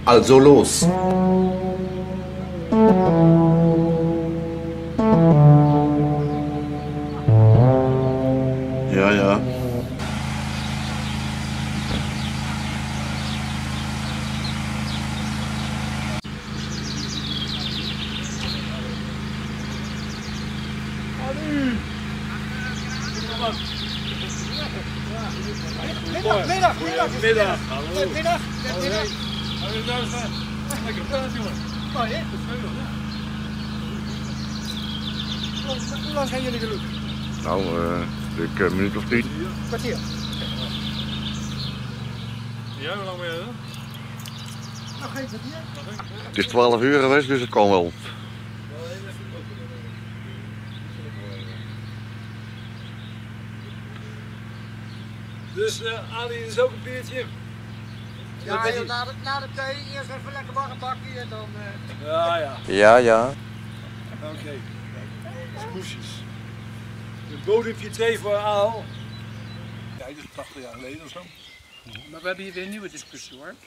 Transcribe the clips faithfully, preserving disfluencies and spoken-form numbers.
Also los. Ja, ja. Middag, middag, middag. Middag. Hallo. Middag. Middag. Lekker praat, jongen. Mooi, hè? Hoe lang zijn jullie gelukt? Nou, uh, ik een minuut of tien. Kwartier. Ja, hoe lang ben je dan? Nog geen kwartier. Het is twaalf uur geweest, dus het kan wel. Dus uh, Ali is ook een biertje. Ja, joh, na, de, na de thee eerst even lekker warm bakje en dan... Uh... Ja, ja. Ja, ja. Oké. Okay. Smoesjes. Een bodempje twee voor Aal. Ja, dat is tachtig jaar geleden of zo. Maar we hebben hier weer een nieuwe discussie hoor.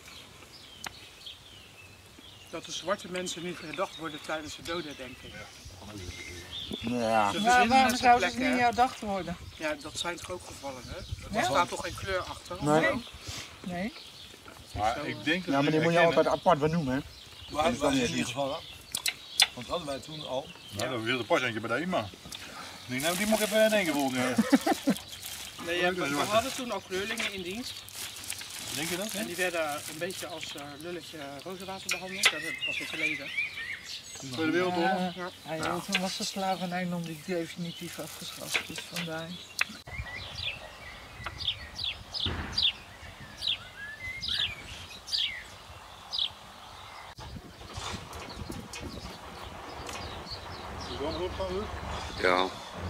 Dat de zwarte mensen niet herdacht worden tijdens de dodenherdenking. Ja. Maar waarom zou het niet herdacht worden? Ja, dat zijn toch ook gevallen, hè? Er staat toch geen kleur achter? Nee. Nee. Maar ik denk dat ja, maar die moet je altijd apart benoemen, hè? Waar hadden wij in ieder geval aan? Want hadden wij toen al? Nou, dan wilde pas eentje bij de EMA. Ik denk, nou, die moet ik even herdenken volgende jaar. Nee, ja, we hadden toen al kleurlingen in dienst. Denk je dat? En die werden een beetje als uh, lulletje rozenwater behandeld. Dat was in het verleden. Tweede Wereldoorlog? Ja, ja. Ja, toen was de slavernij nog niet definitief afgeschaft, dus vandaar. Ja.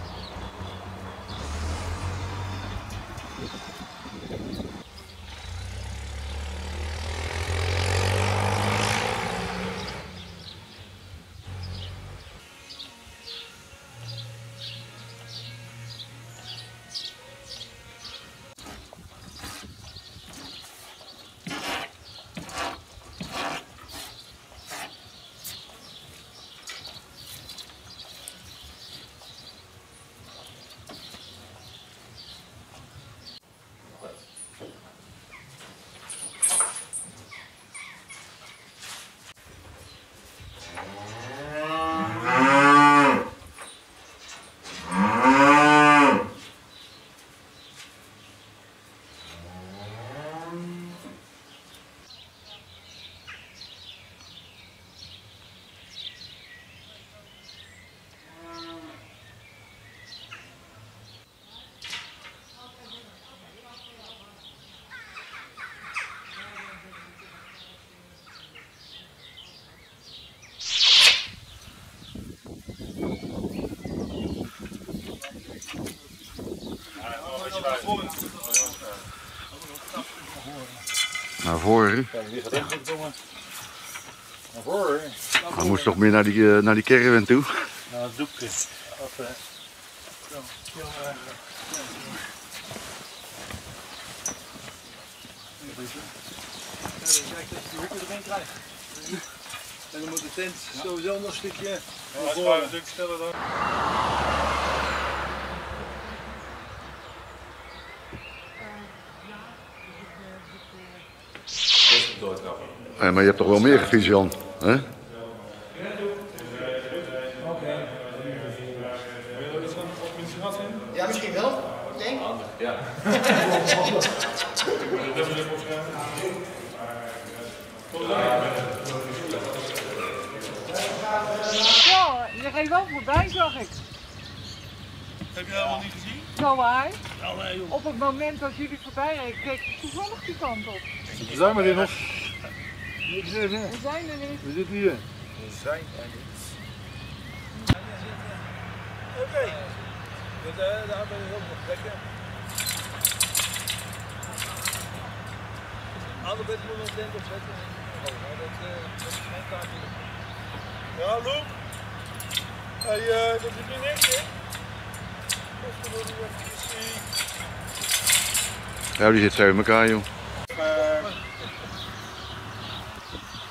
Naar voren. Naar voren. Hij moest toch meer naar die, uh, naar die caravan toe. Nou, het doekje. Of, uh, zo. Zo, uh, ja, dat is eigenlijk dat je de hoeken erin krijgt. En dan moet de tent sowieso nog een stukje naar voren. Ja, dat is stellen dan. Ja, maar je hebt toch wel meer gefietst, Jan? Hè? Ja, misschien wel. Ik denk. Ja. Ja, je ging wel voorbij, zag ik. Heb je dat helemaal niet gezien? Zo waar. Oh, nee, joh. Op het moment dat jullie voorbij reden, keek ik toevallig die kant op. Zijn we er nog? Niks even. We zijn er niet. We zitten hier. We zijn er niet. Oké. Okay. Uh, daar ben ik ook nog lekker. Alle bed moet nog tent opzetten. Oh, nou, dat, uh, dat is mijn taak hier. Ja, Loek. Hey, uh, dat is niet niks, hè? Ja, die zit zo in elkaar, joh. Uh,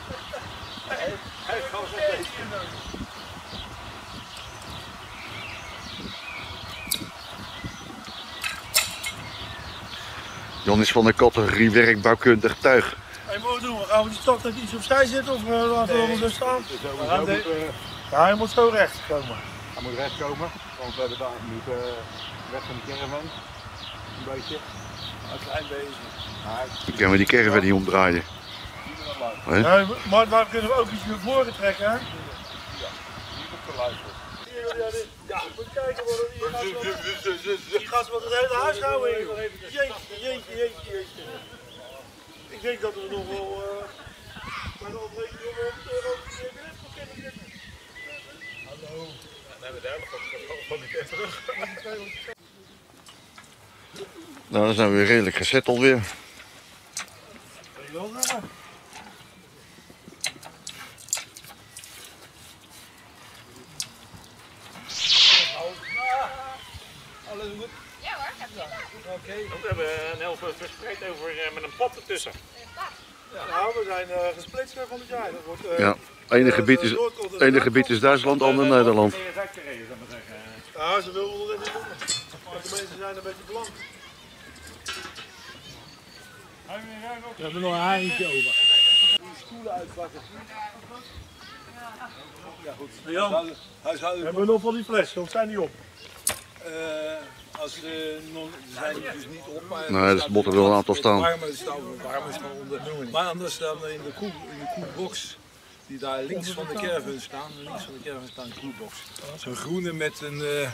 Jan is van de categorie werkbouwkundig tuig. Hey, wat doen we? Gaan we die stad net iets opzij zitten of uh, laten we hem er staan? Ja, de... ja, hij moet zo recht komen. Hij moet recht komen, want we hebben daar nu uh, weg van de caravan. Een beetje. Een klein beetje. Dan kunnen we die caravan niet omdraaien. Nee? Ja, maar daar kunnen we ook iets naar voren trekken, hè? Ja, niet op de luisteren. Ja, moet kijken wat er hier gaat. Die gast wat het hele huis houden hier. Jeetje, jeetje, jeetje, jeetje. Ik denk dat we nog wel uh, bij de opbreking nog wel honderd euro kunnen zitten. Hallo. Dan hebben we daar nog van die keer terug. Nou, dan zijn we weer redelijk gezet alweer. Wel raar. Alles goed? Ja hoor, heb je dat? Oké. We hebben een helft verspreid over uh, met een pot ertussen. Ja, nou, we zijn uh, gesplitst uh, van het jaar. Dat wordt, uh, Ja, ene gebied is, ene gebied is Duitsland, ander Nederland. Ja, ze willen wel even doen. Maar de mensen zijn een beetje blank. We hebben nog een haringje over. Die stoelen uitpakken. Ja, goed. Jan, hebben we nog van die flessen of zijn die op? Uh, als ze uh, zijn die dus niet op, maar nee, er moeten wel een aantal staan. Warm, warm is van onder. Maar anders dan in de, koel, in de koelbox, die daar links van de caravan staan, links van de caravan staat een koelbox. Zo'n groene met een... Uh,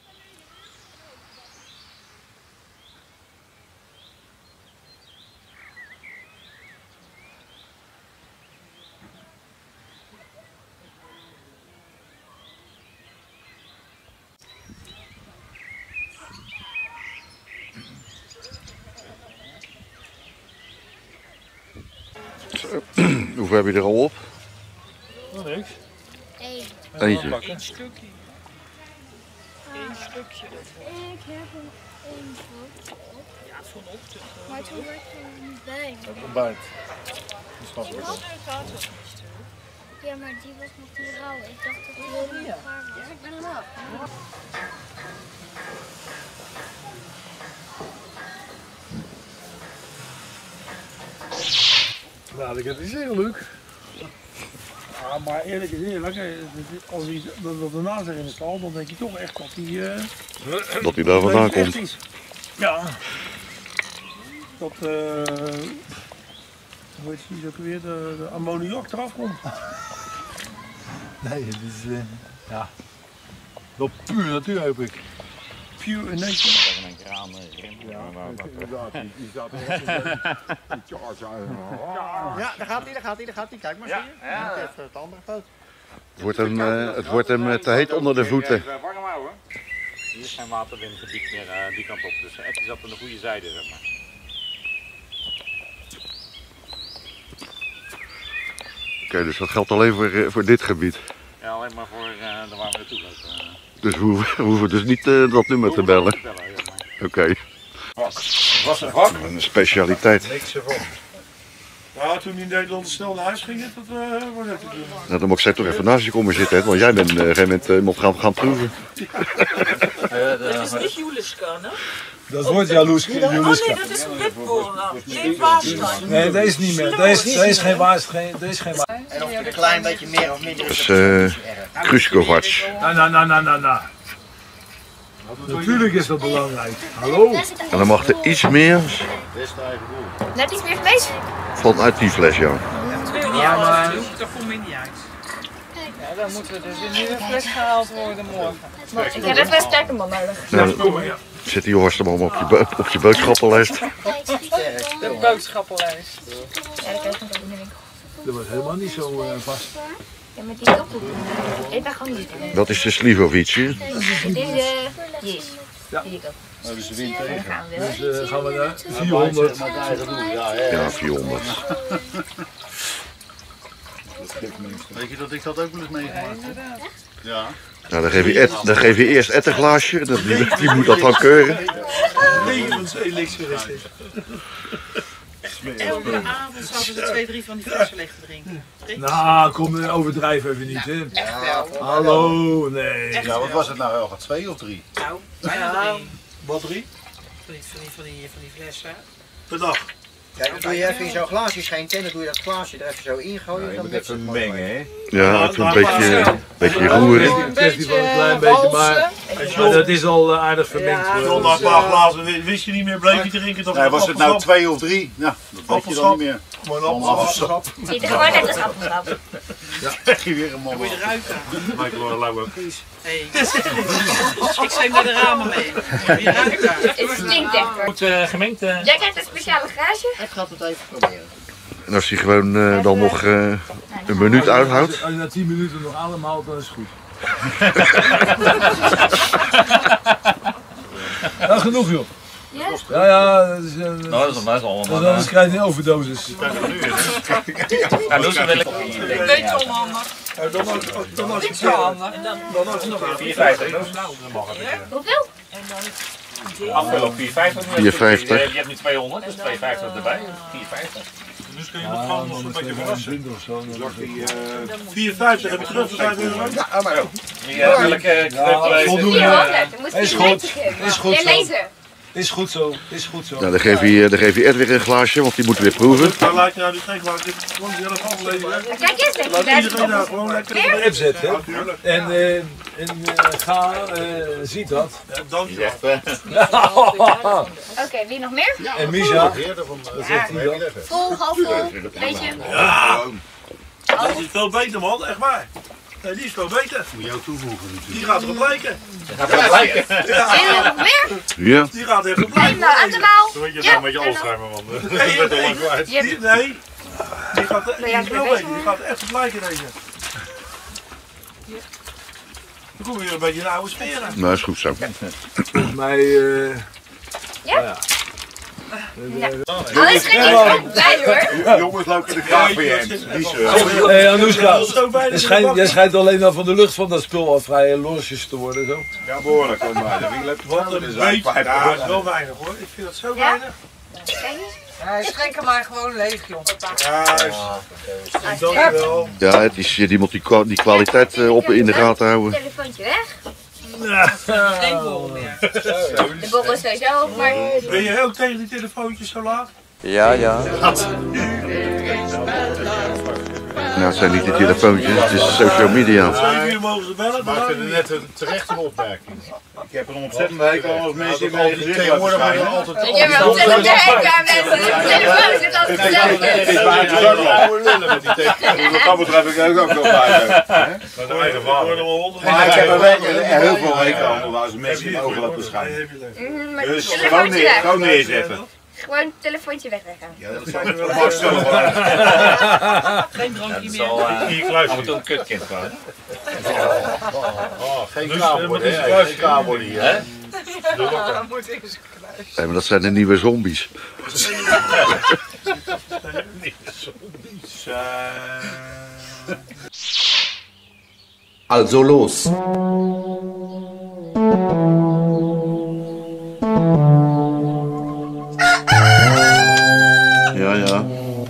Hoeveel heb je er al op? Nog niks. Eén. Eentje. Eén stukje. Eén stukje. Ik heb een één foto op. Ja, vanochtend. Maar toen werd er niet bij. Het ontbijt. Dat snap ik Die wel. had er gaat het niet. Ja, maar die was nog niet rauw. Ik dacht dat die heel niet gaar was. Ja, ik ben er af. Nou, ik heb het zeggen, Luc. Ja, maar eerlijk is eerlijk, als hij dat ernaast erin staat, dan denk je toch echt dat hij... Uh, Dat hij daar vandaan komt. Is. Ja. Dat, uh, hoe heet die ook weer, de, de ammoniak eraf komt. nee, het is... Uh, ja. Wel puur natuur, hoop ik. Pure nature. Een kraan erin. Inderdaad, die staat er. Ja, daar gaat hij, daar gaat hij, daar gaat hij. Kijk maar, zie je? Ja. Even het andere foto. Het wordt hem, uh, het wordt hem te heet onder de voeten. Even warm houden. Hier is geen waterwindgebied meer uh, die kant op, dus het is op de goede zijde, zeg maar. Oké, okay, dus dat geldt alleen voor, uh, voor dit gebied. Ja, alleen maar voor uh, de waar we naartoe lopen. Uh. Dus we hoeven, we hoeven dus niet uh, dat nummer te bellen. Oké. Okay. Was een vak? Een specialiteit. Niks ervan. Ja, toen die in Nederland snel naar huis ging, dat uh, was het te doen. Nou, dan moet ik zij toch even naast je komen zitten, hè, want jij bent op uh, een gegeven moment uh, nog gaan, gaan proeven. Dat is niet Juliska, hè? Dat wordt jaloers. Oh nee, dat is een witboren. Geen Waarstein. Nee, deze niet meer. Deze, deze is geen Waarstein. Deze is geen Waarstein. En of het een klein beetje meer of minder is, Dat is uh, Kruskovac. Nou, nou, nou, nou, nou, nou. Natuurlijk is dat belangrijk. Hallo? En dan mag er iets meer Net iets meer geweest? vanuit die fles, ja. Ja, maar dat komt me niet uit. Ja, dan moeten we dus in nieuwe fles gehaald worden morgen. Ik heb even een sterke man nodig. Nou, zet die Horstman op je, bo op je boodschappenlijst. De boodschappenlijst. Ja, dat krijg ik ook in de winkel. Dat was helemaal niet zo uh, vast. Ja, met die kapel. Ik ben gewoon niet. Dat is de Slivovic. Dit is de Jis. Ja. Die ik ook. Dat is de wind Dan tegen. gaan we Dus weer. uh, gaan we naar vierhonderd. Ja, vierhonderd. Weet je dat ik dat ook wel eens meegemaakt heb? Ja. Nou, dan geef je, et, dan geef je eerst Ed een glaasje, dat, die, die moet dat dan keuren. Levens elixir is dit. elke avond zaten ze twee, drie van die flessen leeg te drinken. Nou, kom, overdrijf even niet, hè. Echt wel. Hallo, nee. Ja, wat was het nou, Helga? Twee of drie? Nou, bijna drie. Wat drie? Van die, van die, van die, van die flessen. Per dag. Kijk, dan doe je even in zo'n glaasje schenken en dan doe je dat glaasje er even zo ingooien. Je Dan moet mixt even het mooi mengen, hè? Ja, even een beetje, een beetje roeren. Een kwestie van een klein beetje, maar, maar dat is al uh, aardig vermengd. Ja, hoor. na een paar glazen wist je niet meer, bleef je drinken. Dat Nee, was het nou twee of drie? Ja, dat weet je dan niet meer. Gewoon een appelsap. Ziet er gewoon net als appelsap. Ja, krijg je weer een man. Moet je ruiken. Michael Lauwe. Hey. Ik schreef naar de ramen mee. Wie ruikt daar? Het stinkt echt. Goed uh, gemengd. Uh. Jij krijgt een speciale garage. Ik ga het even proberen. En als hij gewoon uh, dan nog uh, een minuut uithoudt. Als je na tien minuten nog allemaal, dan is het goed. Nou, genoeg joh. Ja? Ja, ja, dat is, uh, Nou, dat is best wel. want anders krijg je een overdosis. Ja, dat is wel lekker. Ik weet het onhandig. Dan als dan als Niet zo handig. dan als nog vier vijftig. Hoeveel? Afvullen op vier vijftig. vier vijftig. Je hebt nu tweehonderd, dus twee vijftig erbij. vier vijftig. Dus kun je dat gewoon nog een beetje verrassen. Of zo, dan vier vijftig heb je terug voor vijf euro. Ja, maar ook. Welke voldoende. vierhonderd. Dan moet je Is een goed. lijntje geven. Is goed Ja, zo. lezen. Is goed zo, is goed zo. Nou, dan geef je, dan geef je Ed weer een glaasje, want die moeten weer proeven. Dan laat je nou die trekwagen gewoon zelf aflezen. Maar kijk eens, denk je Laat daar iedereen nou gewoon lekker Een app zetten. Ja, tuurlijk. En, uh, en uh, ga, uh, ziet dat. Ja, dankjewel. Oké, wie nog meer? En Misha, wat zegt hij dan? Vol, half vol. Weet je? Ja, dat is veel beter man, echt waar. Nee, die is veel beter. Moet jou toevoegen natuurlijk. Die gaat erop lijken. Gaat het lijken? Ja, Wil je nog meer? Ja. die gaat even op Neem lijken. nou allemaal. Weet je Ja, nou met je en nog- Alzheimer, man. Nee, Ik ben al lang nee, kwijt. Je die, hebt- nee. Die gaat, die jij is veel bezig, beter. Die gaat echt op lijken deze. Dan kom je weer een beetje in de oude sferen. Nou, is goed zo. Volgens mij, uh, Ja? ja. Alles geen niet bij hoor. Jongens, lopen in de graag bij je. Die zo. Hey Anoushka, Zo bijna jij schijnt, jij schijnt alleen al van de lucht van dat spul al vrij losjes te worden zo. Ja, behoorlijk. Kom maar. De wiel heeft Wat water. een Dus beetje. hij Ja, dat is wel weinig hoor. Ik vind dat zo Ja? weinig. Kijk eens. Ja, schenk hem maar gewoon leeg, joh. Juist. Dankjewel. Ja, het is, die moet die, kwa- die kwaliteit uh, op in de gaten houden. Telefoontje weg. Geen borrel meer. De borrel is sowieso op, maar... Ben je ook tegen die telefoontjes zo laat? Ja, ja. Nou, het zijn niet die telefoontjes, het is social media. Zeven uur mogen ze bellen. Maar ik maar vind het net een terecht een opmerking. Ik heb een ontzettend hekel als mensen in mijn gezicht tegenwoordig laten Oh, schijnen. altijd Ik heb wel ontzettend hekel aan mensen. De telefoon zit altijd Het hetzelfde. is waar, het is ook wel oude lullen met die tegenwoordig. Wat dat betreft heb ik ook nog bij. Ik hoor er wel honderd. Maar ik heb er wel heel veel hekel aan als mensen in mijn ogen laten schijnen. Mhm, maar Dus gewoon telefoontje neer- weg. gewoon neerzetten. Gewoon telefoontje wegleggen. Ja, dat zou ik wel voorstellen. Geen drankje Het is meer. al uh, af en toe een kutkind gewoon. Oh, geen kabel, hè? Geen kabel hier. hè? Dan moet ik eens kruis. Nee, maar dat zijn de nieuwe zombies. Also los. Ja, ja.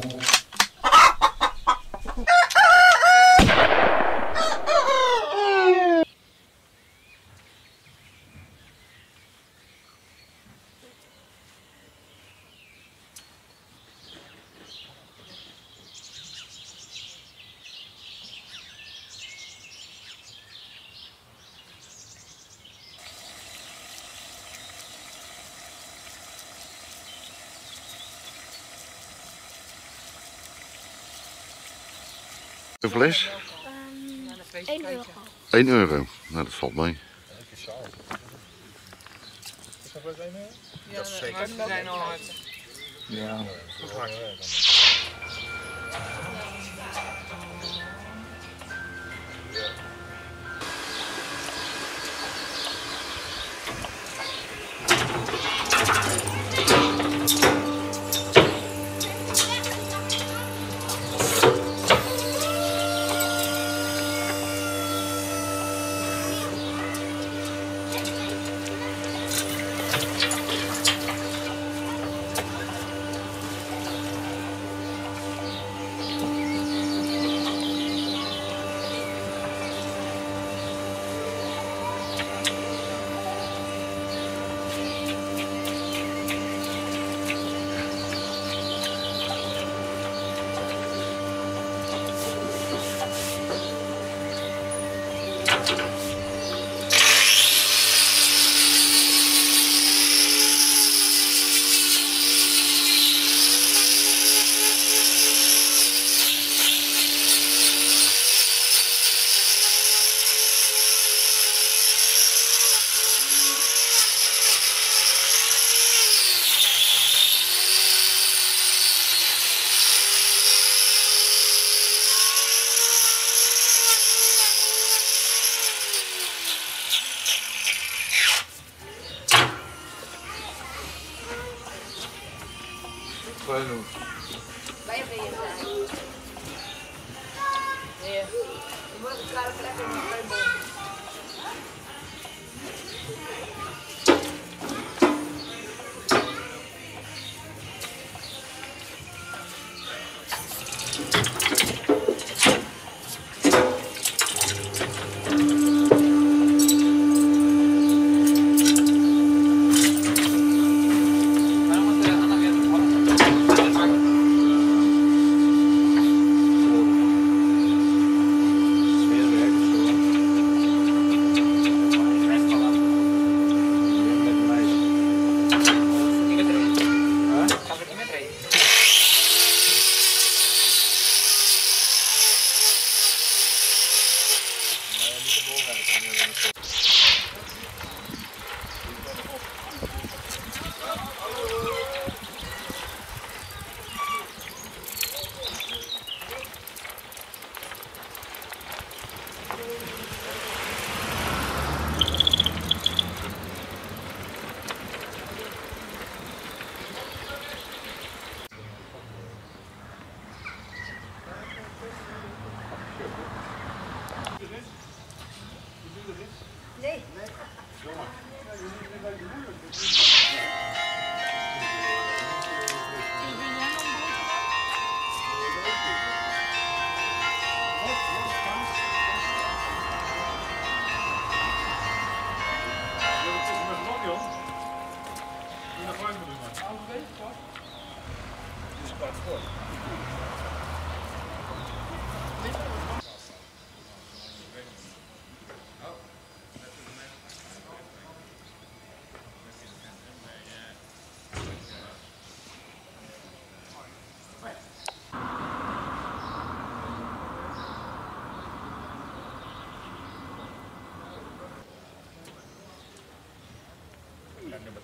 Een fles? één euro. één euro. Nou, dat valt mee. Ja, dat is zeker. Maar we zijn al hard. Ja.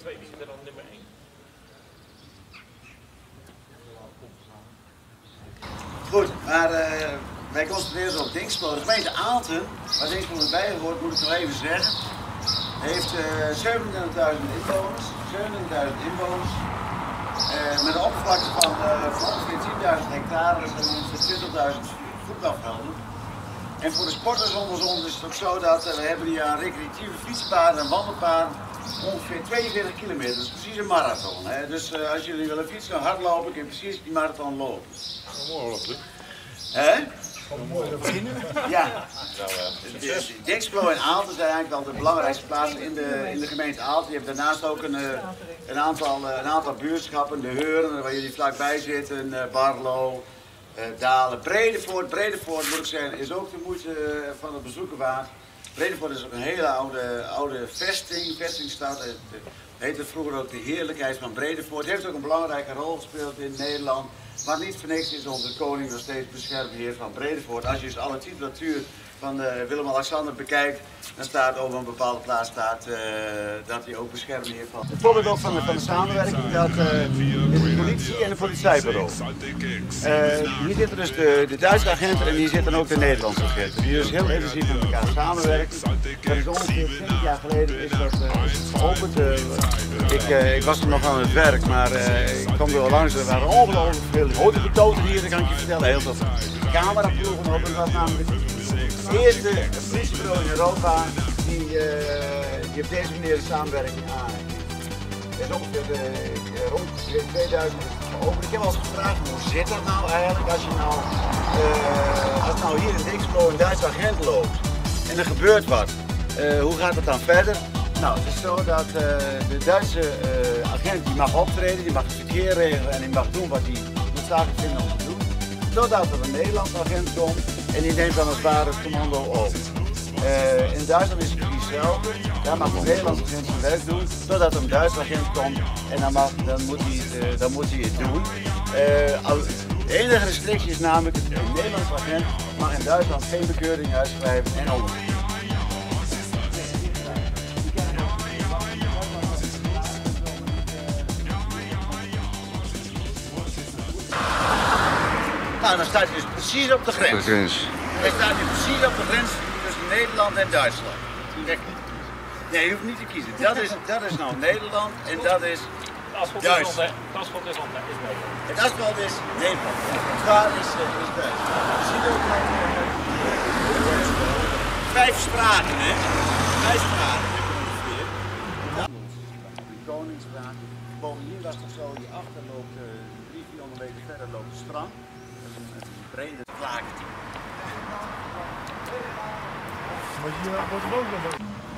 twee, wie zit er dan nummer één? Goed, maar uh, wij concentreren ons op Dinxperlo. De gemeente Aalten, waar Dinxperlo bij hoort, moet ik nog even zeggen, heeft uh, zevenentwintigduizend inwoners. zevenentwintigduizend inwoners. Uh, met een oppervlakte van, uh, van ongeveer tienduizend hectare, dus dat is twintigduizend voetbalvelden. En voor de sporters onder ons is het ook zo dat uh, we hebben hier aan recreatieve fietspaden en wandelpaden ongeveer tweeënveertig kilometer. Dat is precies een marathon. Hè? Dus uh, als jullie willen fietsen en hardlopen, kun je precies die marathon lopen. Mooi, hè? Mooi, dat beginnen. Ja. Dinxperlo en Aalten zijn eigenlijk wel de belangrijkste plaatsen in de, in de gemeente Aalten. Je hebt daarnaast ook een, een, aantal, een aantal buurtschappen, de Heuren, waar jullie vlakbij zitten, Barlo, Dalen, Bredevoort. Bredevoort, moet ik zeggen, is ook de moeite van het bezoeken waard. Bredevoort is ook een hele oude, oude vesting, vestingstad. Het heette vroeger ook de heerlijkheid van Bredevoort. Het heeft ook een belangrijke rol gespeeld in Nederland. Maar niet voor niks is onze koning nog steeds beschermheer van Bredevoort. Als je dus alle titulatuur van uh, Willem-Alexander bekijkt, dan staat over een bepaalde plaats staat, uh, dat hij ook beschermheer van. Het voorbeeld ook van de, van de samenwerking, dat uh, de politie en de politiebureau. Uh, hier zitten dus de, de Duitse agenten en hier zitten ook de Nederlandse agenten. Die dus heel intensief met elkaar samenwerken. Dat is ongeveer twintig jaar geleden is dat uh, geopend. Uh, ik, uh, ik was er nog aan het werk, maar uh, ik kwam er wel langs. Er waren ongelooflijk veel autobetoten hier, dat kan ik je vertellen. Heel veel cameraploegen op. En dat was namelijk het eerste politiebureau in Europa die, uh, die op deze manier de samenwerking aangeeft. Dat is ongeveer uh, rond tweeduizend geopend. Ik heb al eens gevraagd, hoe zit dat nou eigenlijk als je nou, uh, als nou hier in Dinxperlo een Duitse agent loopt en er gebeurt wat. Uh, hoe gaat het dan verder? Nou, het is zo dat uh, de Duitse uh, agent die mag optreden, die mag het verkeer regelen en die mag doen wat hij noodzakelijk vindt om te doen. Totdat er een Nederlandse agent komt en die neemt dan als het ware het commando over. Uh, in Duitsland is het precies hetzelfde. Daar mag een Nederlandse agent zijn werk doen, totdat er een Duitse agent komt en dan, mag, dan, moet, hij het, uh, dan moet hij het doen. Uh, de enige restrictie is namelijk, een Nederlandse agent mag in Duitsland geen bekeuring uitschrijven en onderzoeken. Nou, dan staat hij dus precies op de grens. De grens. Hij staat nu precies op de grens tussen Nederland en Duitsland. Nee, je hoeft niet te kiezen. Dat is, dat is nou Nederland en dat is Duitsland. Het asfalt is Nederland. Het asfalt is Nederland. Het waar is, is Duitsland. Je ziet ook nog vijf straten, hè? Vijf straten. De Koningsstraat. Bovendien was het zo, hierachter loopt uh, drie, vierhonderd meter verder loopt het strand. Dat is een, het is een brede vlakte. Maar hier wordt het ook nog.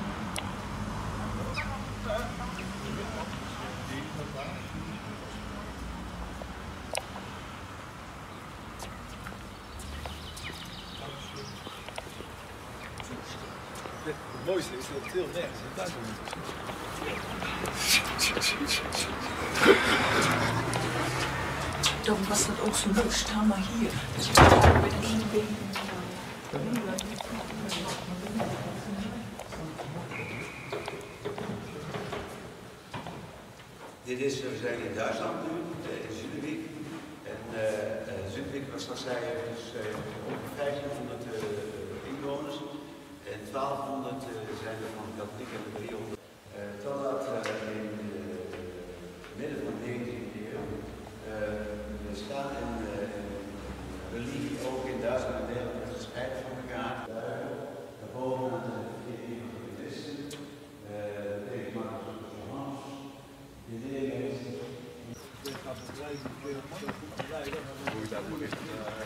Het mooiste is dat het heel nergens in Duitsland is. Darum was das auch so lustig, haben wir hier. Dit is, we zijn in Duitsland nu, in Zütterwijk. En uh, uh, Zütterwijk, zoals ik zei, heeft dus uh, ongeveer vijftienhonderd uh, inwoners. En twaalfhonderd uh, zijn er van katholiek en driehonderd. Uh, totdat uh, in het uh, midden van de negentiende eeuw uh, er staat in uh, religie ook in Duitsland en Nederland werd gescheiden van elkaar. Daarboven de eeuwige christen, tegen Marcus Johannes. De leerling is dit gaat het blijven, hoe je dat moet ligt.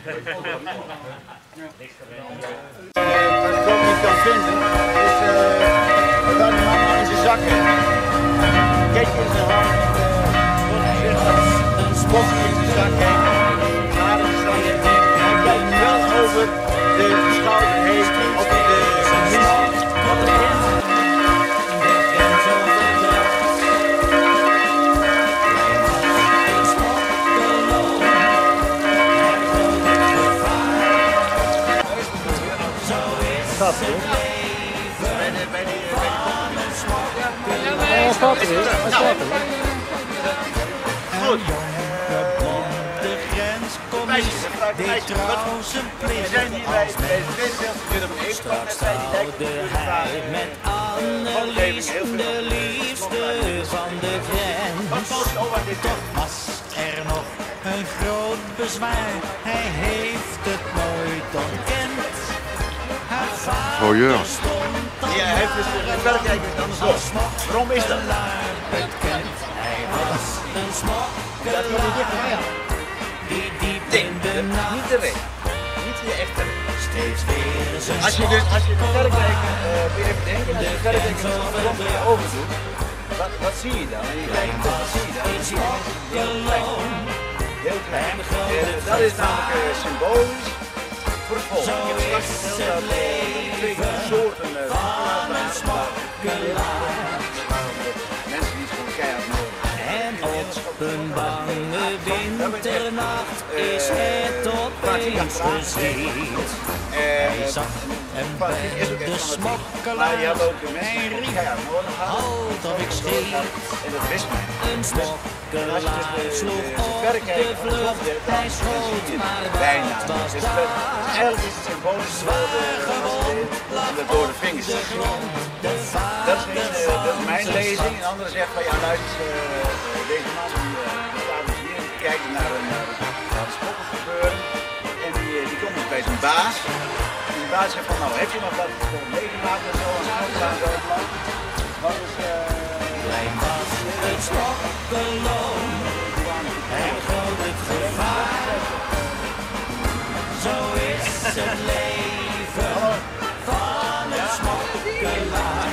Wat ik ook niet kan vinden, is uh, waar de man nou in zijn zak heeft. Kijk in zijn hand, wordt gezegd dat een spotje in zijn zak heeft, een aardige zak heeft. En hij kijkt wel over de schouder heen of hij de missie wat erin zit. Dat hoor. Bij de, bij de, bij de staat er weer. Hij staat er weer. Goed. De grens komt dit trouw zijn plicht als mens. Straks trouwde hij met Annelies, de liefste van de grens. Toch was er nog een groot bezwaar, hij heeft het nooit ontkend. Haar vader Oh ja. stond al Ja, hij heeft dus een werkelijk andersom. Waarom is dat? bekend. Hij was een smokkelaar die diep in de nacht Niet de weg. Niet de echte weg. steeds weer zijn Als je dus, als je de verrekijker, uh, weer even denken, als je de verrekijker van de je ogen doet, wat, wat zie je dan? En je kijkt, wat zie je dan? Je ziet heel klein. Heel klein. En dat is namelijk uh, symbolisch voor het volk. Ik heb straks verteld dat uh, twee soorten uh, van een smokkelaar. Mensen die het gewoon keihard nodig. En op een bange winternacht is het opeens geschied. Hij zag en bij de smokkelaar en riep, halt of ik schiet. Een smokkelaar sloeg op de vlucht, hij schoot, maar wat was dat? Zwaar gewond lag op de grond, de Dat is, vader uh, van dat is mijn zijn lezing. Een andere zegt van ja, luister, uh, deze man die, uh, die staat dus hier en die kijkt naar een, uh, naar een spottel gebeuren. En die, uh, die komt dus bij zijn baas. En die baas zegt van nou, heb je nog wat meegemaakt en zo? En zo en zo en zo. Wat is, uh, Klein was het smokkeloon, hij groot het gevaar. Zo is het leven van een smokkelaar.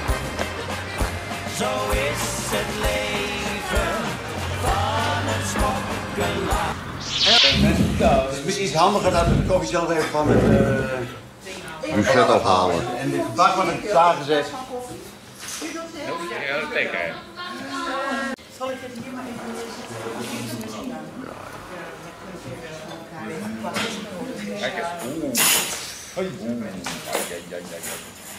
Zo is het leven van een smokkelaar. Het is misschien iets handiger dat we de koffie zelf even van het uh, buffet afhalen. en dit bak wordt er klaargezet. Ja, dat denk ik. Zal ik het hier maar even lezen? Kijk eens. Oeh. Hoi. Oeh. Ja, ja, ja, ja.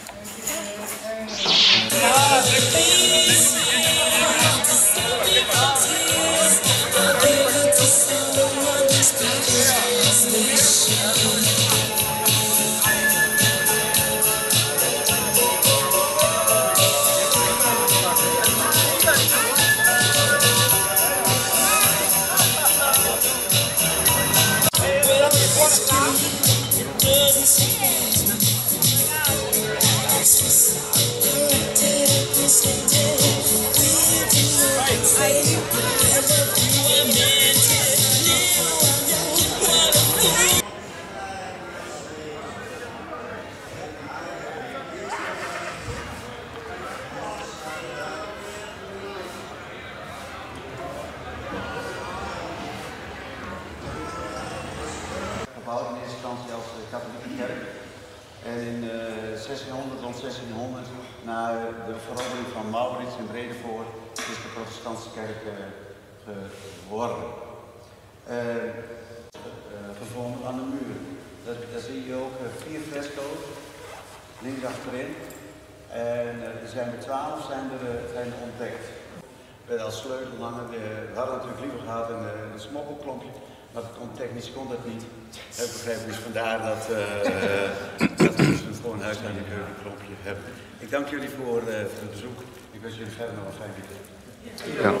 Gebouwd in eerste instantie als katholieke kerk. En in uh, zestienhonderd, rond zestienhonderd, na de verovering van Maurits in Bredevoort, is de protestantse kerk uh, geworden. Uh, uh, gevonden aan de muur. Dat, daar zie je ook uh, vier fresco's, links achterin. En uh, er zijn er twaalf zijn er, uh, zijn er ontdekt. Uh, als sleutelhanger, uh, we hadden natuurlijk liever gehad een, uh, een smokkelklompje. Maar het kon, technisch kon dat niet. Heb ik begrepen, dus vandaar dat, uh, dat we dus gewoon een huishoudelijk keukenklompje hebben. Ik dank jullie voor, uh, voor het bezoek. Ik wens jullie verder nog een fijn weekend. Ja.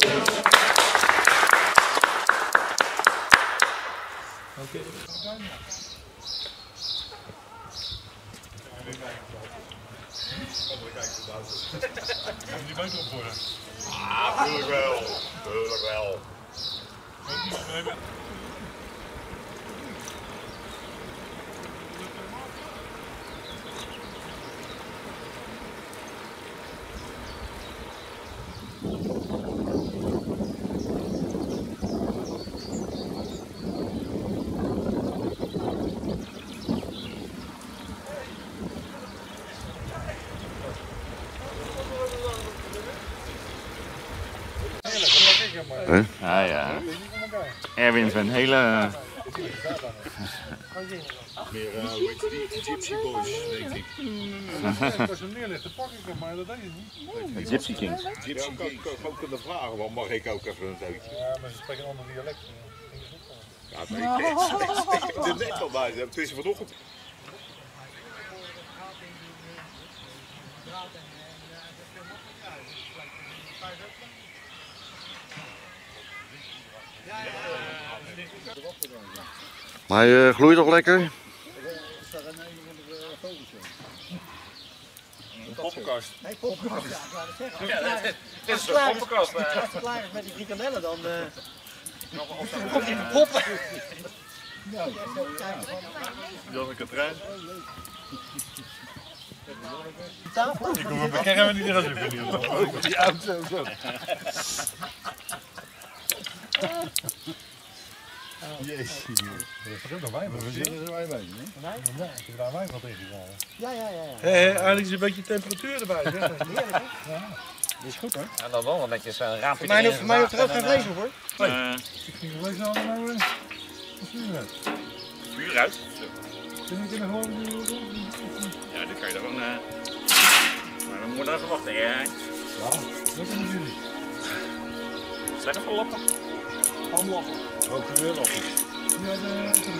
Oké. Die beter op worden. Ah, tuurlijk wel. Tuurlijk wel. Huh? Ja, ja. Erwin is een hele Meer, uh, hoe heet die? Gypsy Boys, denk ik. Als je hem neerlegt, dan pak ik hem, maar dat deed je niet. Gypsy Kings. Gypsy Kings. Ja, ik kan gewoon kunnen vragen, want mag ik ook even een duitje? Ja, maar ze spreken een ander dialect. Ja, nee, ik heb er net al bij, het is vanochtend. Maar je gloeit toch lekker? Een poppenkast. Nee, poppenkast. Ja, ik wou het zeggen. Ja, dat is- dit is Als een het poppenkast, klaar is- maar- Als het klaar is met die frikandellen, dan uh, Nog een opstaan. komt hij in poppen. Janneke Trein. Ik kom op een caravan niet eruit in ieder geval. Die auto zo. Jezus. Er is ook nog wijn bij. We zitten er wijn bij, hè? Wijn? Ja, ik heb daar wijn van tegen gedaan. Ja, ja, ja. Hé, hé, eigenlijk is een beetje temperatuur erbij, zeg. Heerlijk, hè? Ja. Dat is goed, hoor. Ja, dan wel, want netjes een raampje Voor mij hoeft- voor mij hoeft er ook geen vlees op, hoor. Nee. Ik ging vlees halen, maar we vuur uit. Vuur uit. Kun je kunnen gewoon... Ja, dan kan je er gewoon... Uh... Maar we moeten even wachten, hè. Ja, dat kunnen jullie. Zijn er veel lappen? Hamlappen. Ook weer lappen. Ja, dat is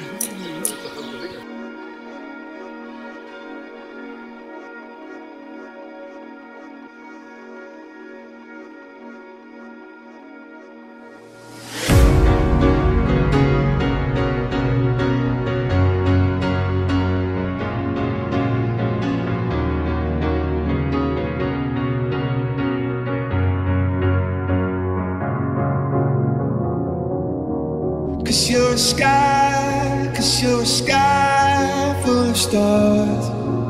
Cause you're a sky, cause you're a sky full of stars.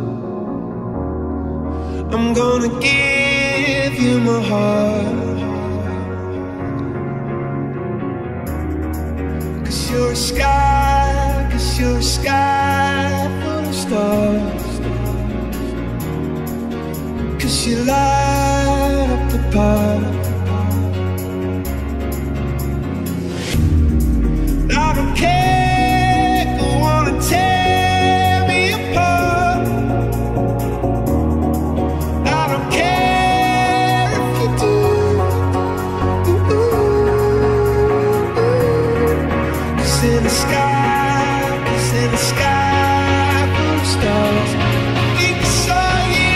I'm gonna give you my heart. Cause you're a sky, cause you're a sky full of stars. Cause you light up the path. I don't care, go on and tear me apart. I don't care if you do. Cause in the sky, cause in the sky full of stars, I think I saw you.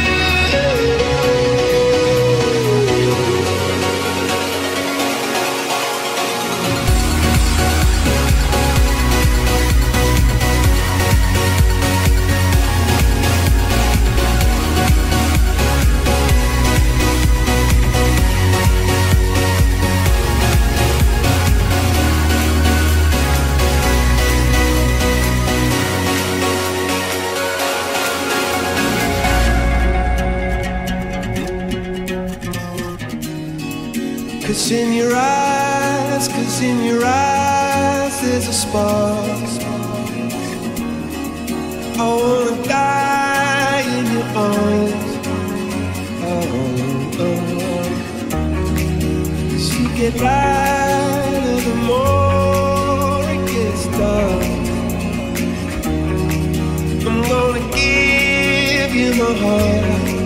Cause in your eyes, cause in your eyes there's a spark. I wanna die in your arms. Oh, oh. Cause you get lighter the more it gets dark. I'm gonna give you my heart.